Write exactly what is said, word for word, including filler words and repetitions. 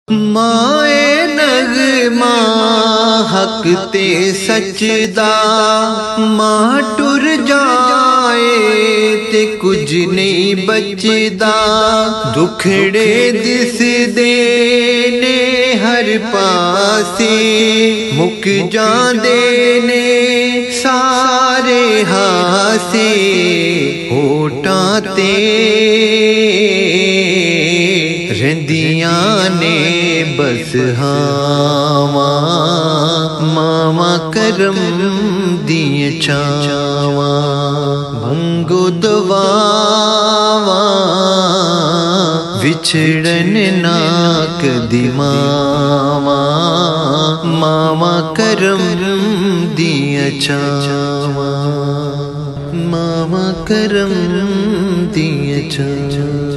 माए नगमा हक ते सचदा, मां टुर जाए ते कुछ नहीं बचदा। दुखड़े दिसदे ने हर पासे, मुक जांदे ने सारे हासे। होठां ते रंदियां ने बस हावा, मामा करम दिए छावा। मंगो दुआवा विछड़न ना कदी मावा, मामा करम दिए छावा, मामा करम दिए छावा।